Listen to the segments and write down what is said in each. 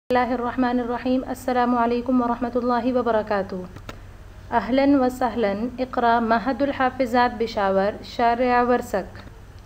बिस्मिल्लाहिर्रहमानिर्रहीम अस्सलामु अलैकुम वरहमतुल्लाहि वबरकातुहू। अहलन व सहलन इक़रा महदुल हाफ़िज़ात बिशावर शारिया वरसक।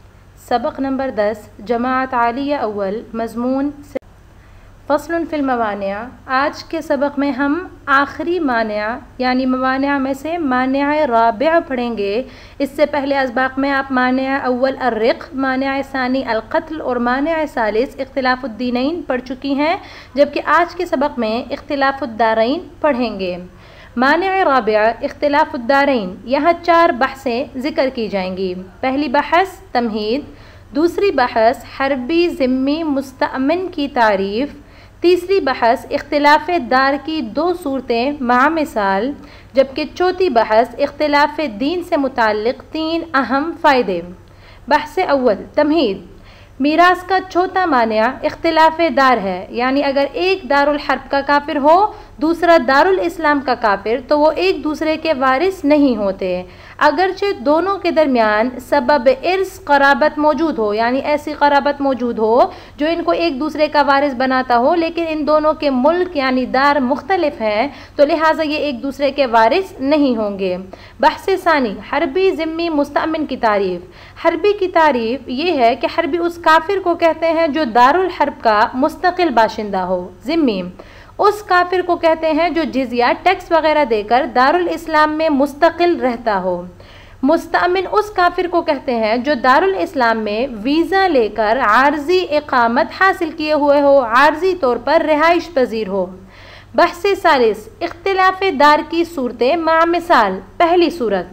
सबक नंबर 10 जमाअत आलिया अव्वल मज़मून फ़स्लुन फ़िल मवानिअ। आज के सबक में हम आखिरी मानिअ यानी मवानिअ में से मानिअ राबिअ पढ़ेंगे। इससे पहले असबाक़ में आप मानिअ अव्वल अर्रिक़, मानिअ सानी अल-क़त्ल और मानिअ सालिस इख्तिलाफ़ुद्दीनैन पढ़ चुकी हैं, जबकि आज के सबक में इख्तिलाफ़ुद्दारैन पढ़ेंगे। मानिअ राबिअ इख्तिलाफ़ुद्दारैन, यहाँ 4 बहसें ज़िक्र की जाएंगी। पहली बहस तमहीद, दूसरी बहस हरबी ज़िम्मी मुस्तअमिन की तारीफ़, तीसरी बहस इख्तिलाफ़ दार की 2 सूरतें मा मिसाल, जबकि चौथी बहस इख्तिलाफ़ दीन से मुताल्लिक़ 3 अहम फ़ायदे। बहस अव्वल तमहीद, मीरास का चौथा मानिअ इख्तिलाफ़ दार है, यानी अगर एक दारुल हर्ब का काफिर हो दूसरा दारुल इस्लाम का काफिर तो वो एक दूसरे के वारिस नहीं होते, अगरचे दोनों के दरमियान सबब इर्स क़राबत मौजूद हो, यानी ऐसी क़राबत मौजूद हो जो इनको एक दूसरे का वारिस बनाता हो, लेकिन इन दोनों के मुल्क यानी दार मुख्तलिफ हैं तो लिहाजा ये एक दूसरे के वारिस नहीं होंगे। बहस सानी हरबी ज़िम्मी मुस्तअमिन की तारीफ़। हरबी की तारीफ़ ये है कि हरबी उस काफिर को कहते हैं जो दारुल हर्ब का मुस्तकिल बाशिंदा हो। ज़िम्मी उस काफिर को कहते हैं जो जिज़िया टैक्स वगैरह देकर दारुल इस्लाम में मुस्तकिल रहता हो। मुस्तअमिन उस काफिर को कहते हैं जो दारुल इस्लाम में वीज़ा लेकर आर्जी इकामत हासिल किए हुए हो, आर्जी तौर पर रिहाइश पजीर हो। बहस सालिस इख्तिलाफ़ दार की सूरतें मा मिसाल। पहली सूरत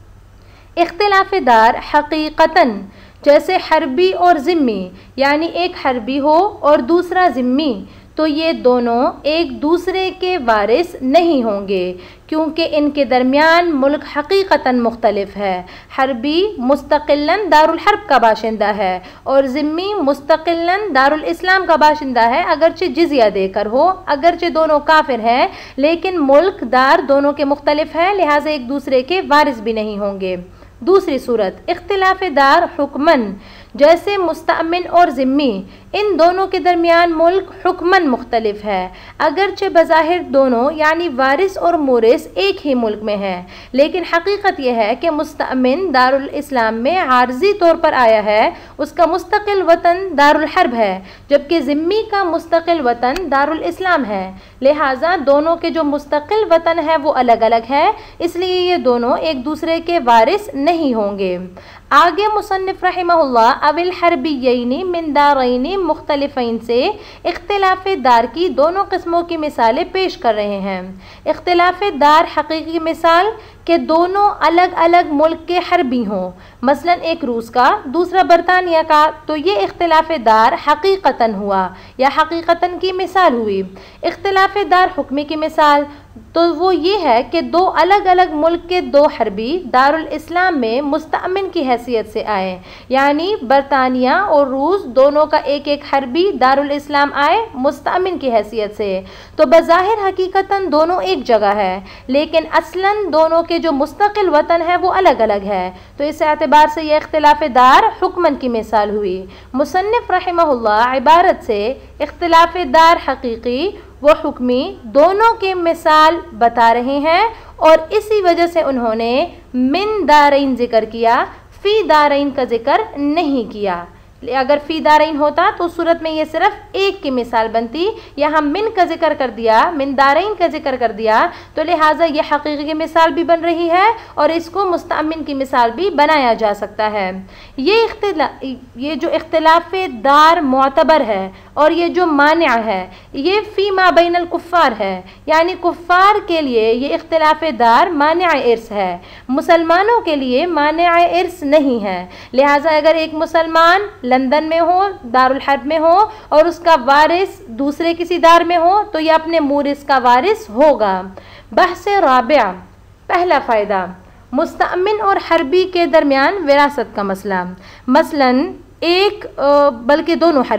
इख्तिलाफ़ दार हकीकतन, जैसे हरबी और ज़िम्मी, यानी एक हरबी हो और दूसरा ज़िम्मी, तो ये दोनों एक दूसरे के वारिस नहीं होंगे क्योंकि इनके दरमियान मुल्क हकीकतन मुख्तलिफ है। हरबी मुस्तकिलन दारुल हर्ब का बाशिंदा है और ज़िम्मी मुस्तकिलन दारुल इस्लाम का बाशिंदा है, अगरचे जिज़िया देकर हो, अगरचे दोनों काफिर हैं लेकिन मुल्क दार दोनों के मुख्तलिफ है, लिहाजा एक दूसरे के वारिस भी नहीं होंगे। दूसरी सूरत इख्तिलाफ़ दार हुक्मन, जैसे मुस्तअमिन और ज़िम्मी, इन दोनों के दरमियान मुल्क हुक्मन मुख्तलिफ है, अगरचे बज़ाहिर दोनों यानी वारिस और मोरिस एक ही मुल्क में हैं, लेकिन हकीकत यह है कि मुस्तअमिन दारुल इस्लाम में आर्जी तौर पर आया है, उसका मुस्तकिल वतन दारुल हर्ब है, जबकि ज़िम्मी का मुस्तकिल वतन दारुल इस्लाम है। लिहाजा दोनों के जो मुस्तकिल वतन है वो अलग अलग है, इसलिए ये दोनों एक दूसरे के वारिस नहीं होंगे। आगे मुसन्निफ़ रहमहुल्लाह अविल हरबियैनी मिन दारैनी मुख्तलिफ़ैन से इख्तिलाफ़ दार की 2 किस्मों की मिसालें पेश कर रहे हैं। इख्तिलाफ़ दार हकीकी मिसाल के दोनों अलग अलग मुल्क के हरबी हों, मसलन एक रूस का दूसरा बरतानिया का, तो ये इख्तिलाफ़ दार हकीकतन हुआ या हकीकतन की मिसाल हुई। इख्तिलाफ़ दार हुक्मी की मिसाल तो वो ये है कि 2 अलग अलग मुल्क के 2 हरबी दारुल इस्लाम में मुस्तअमिन की हैसियत से आए, यानी बरतानिया और रूस दोनों का एक एक हरबी दारुल इस्लाम आए मुस्तअमिन की हैसियत से, तो बज़ाहिर हकीकतन दोनों एक जगह है, लेकिन असलन दोनों के जो मुस्तकिल वतन है वो अलग अलग है, तो इस एतबार से ये इख्तिलाफ़ दार हुक्मन की मिसाल हुई। मुसन्निफ़ रहमहुल्लाह इबारत से इख्तिलाफ़ दार हकीकी व हुक्मी दोनों के मिसाल बता रहे हैं और इसी वजह से उन्होंने मिन दारैन ज़िक्र किया, फ़ी दारैन का ज़िक्र नहीं किया। अगर फ़ी दारैन होता तो उस सूरत में ये सिर्फ एक की मिसाल बनती, यहाँ मिन का ज़िक्र कर दिया, मिन दारैन का ज़िक्र कर दिया, तो लिहाजा ये हकीकी की मिसाल भी बन रही है और इसको मुस्तअमिन की मिसाल भी बनाया जा सकता है। ये जो इख्तिलाफ़ दार मुअतबर है और ये जो मानिअ है ये फ़ी मा बैनल कुफ़ार है, यानी कुफ़ार के लिए ये इख्तिलाफ़ दार मानिअ इर्स है, मुसलमानों के लिए मानिअ इर्स नहीं है। लिहाजा अगर एक मुसलमान लंदन में हो, दारुल हर्ब में हो और उसका वारिस दूसरे किसी दार में हो तो ये अपने मूरिस का वारिस होगा। बहस राबिआ, पहला फ़ायदा मुस्तअमिन और हरबी के दरमियान विरासत का मसला। मसलन ایک بلکہ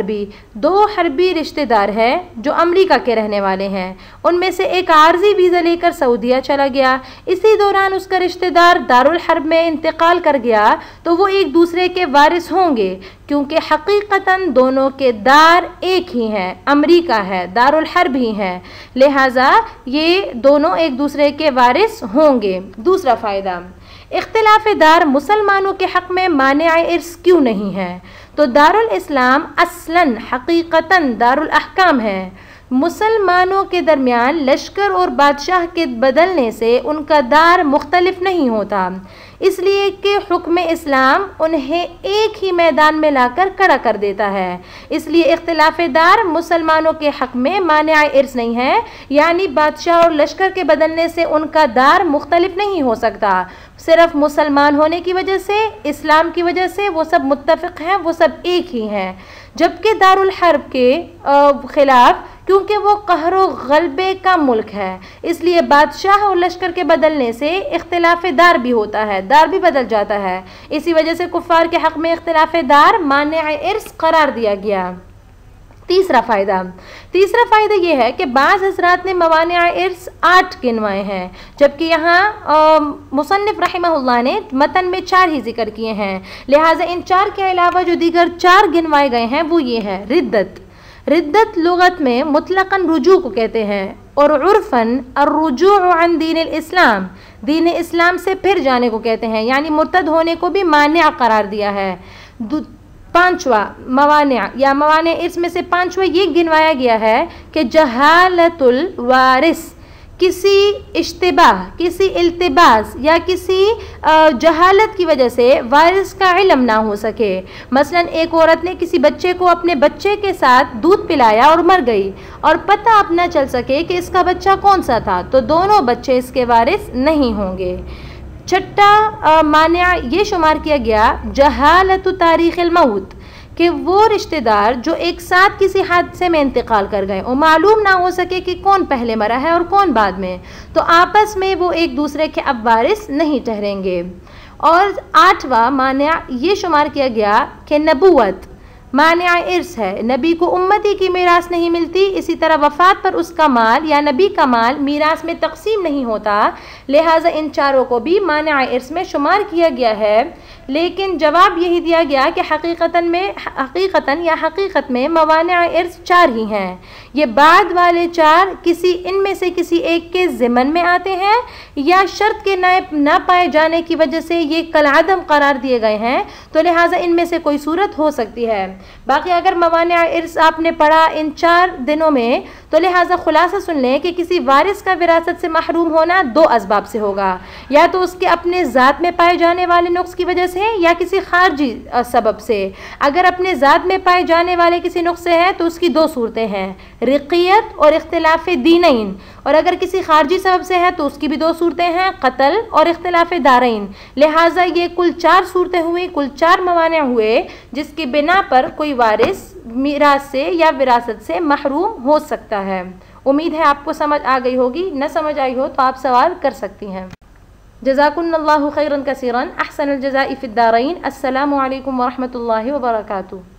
دو حربی رشتہ دار ہیں جو امریکہ کے رہنے والے ہیں. ان میں سے ایک عارضی ویزا لے کر سعودیہ چلا گیا. اسی دوران اس کا رشتہ دار دارالحرب میں انتقال کر گیا تو وہ ایک دوسرے کے وارث ہوں گے کیونکہ حقیقتاً دونوں کے دار ایک ہی ہیں, امریکہ ہے, دارالحرب ہی ہے, لہٰذا یہ دونوں ایک دوسرے کے وارث ہوں گے. دوسرا فائدہ, اختلاف دار مسلمانوں کے حق میں مانع ارث کیوں نہیں ہے؟ تو دارالاسلام اصلاً حقیقتاً دارالاحکام ہے. مسلمانوں کے درمیان لشکر اور بادشاہ کے بدلنے سے ان کا دار مختلف نہیں ہوتا, اس لیے کہ حکم اسلام انہیں ایک ہی میدان میں لا کر کھڑا کر دیتا ہے. اس لیے اختلاف دار مسلمانوں کے حق میں مانع ارث نہیں ہے, یعنی بادشاہ اور لشکر کے بدلنے سے ان کا دار مختلف نہیں ہو سکتا. صرف مسلمان ہونے کی وجہ سے, اسلام کی وجہ سے وہ سب متفق ہیں, وہ سب ایک ہی ہیں. جبکہ دارالحرب کے خلاف, کیونکہ وہ قہر و غلبے کا ملک ہے, اس لیے بادشاہ اور لشکر کے بدلنے سے اختلاف دار بھی ہوتا ہے, دار بھی بدل جاتا ہے. اسی وجہ سے کفار کے حق میں اختلاف دار مانع ارث قرار دیا گیا. تیسرا فائدہ یہ ہے کہ بعض حضرات نے موانع ارث 8 گنوائے ہیں, جبکہ یہاں مصنف رحمہ اللہ نے متن میں 4 ہی ذکر کیے ہیں. لہٰذا ان 4 کے علاوہ جو دیگر 4 گنوائے گئے ہیں وہ یہ ہے: ردت لغت میں مطلقاً رجوع کو کہتے ہیں, اور عرفاً الرجوع عن دین الاسلام, دین اسلام سے پھر جانے کو کہتے ہیں, یعنی مرتد ہونے کو بھی مانع قرار دیا ہے. پانچواں موانع ارث میں سے پانچواں یہ گنوایا گیا ہے کہ جہالت الوارث, کسی اشتباہ, کسی التباس یا کسی جہالت کی وجہ سے وارث کا علم نہ ہو سکے. مثلا ایک عورت نے کسی بچے کو اپنے بچے کے ساتھ دودھ پلایا اور مر گئی, اور پتہ اب نہ چل سکے کہ اس کا بچہ کون سا تھا, تو دونوں بچے اس کے وارث نہیں ہوں گے. چھٹا مانع یہ شمار کیا گیا جہالت تاریخ الموت, کہ وہ رشتہ دار جو ایک ساتھ کسی حادثے میں انتقال کر گئے اور معلوم نہ ہو سکے کہ کون پہلے مرا ہے اور کون بعد میں, تو آپس میں وہ ایک دوسرے کے اب وارث نہیں ٹھہریں گے. اور 8واں مانع یہ شمار کیا گیا کہ نبوت مانع ارث ہے, نبی کو امتی کی میراث نہیں ملتی, اسی طرح وفات پر اس کا مال یا نبی کا مال میراث میں تقسیم نہیں ہوتا, لہٰذا ان چاروں کو بھی مانع ارث میں شمار کیا گیا ہے. لیکن جواب یہی دیا گیا کہ حقیقت میں موانع ارث 4 ہی ہیں. یہ بعد والے 4 ان میں سے کسی ایک کے ضمن میں آتے ہیں, یا شرط کے نہ پائے جانے کی وجہ سے یہ کالعدم قرار دیے گئے ہیں, تو لہٰذا ان میں سے کوئی صورت ہو سکتی ہے. باقی اگر موانع ارث آپ نے پڑھا ان 4 دنوں میں, تو لہٰذا خلاصہ سن لیں کہ کسی وارث کا وراثت سے محروم ہونا 2 اسباب سے ہوگا, یا تو اس کے اپنے ذات میں پائے جانے والے نقص کی وجہ سے, یا کسی خارجی سبب سے. اگر اپنے ذات میں پائے جانے والے کسی نقص سے ہے تو اس کی 2 صورتیں ہیں, رقیت اور اختلاف دینین, اور اگر کسی خارجی سبب سے ہے تو اس کی بھی 2 صورتیں ہیں, قتل اور اختلاف دارین. لہٰذا یہ کل 4 صورتیں ہوئی, کل 4 موانع ہوئے جس کی بنا پر کوئی وارث میراث سے یا وراثت سے محروم ہو سکتا ہے. امید ہے آپ کو سمجھ آ گئی ہوگی, نہ سمجھ آئی ہو تو آپ سوال کر سکتی ہیں. جزاکن اللہ خیرا کثیرا, احسن الجزاء فی الدارین. السلام علیکم ورحمۃ اللہ وبرکاتہ.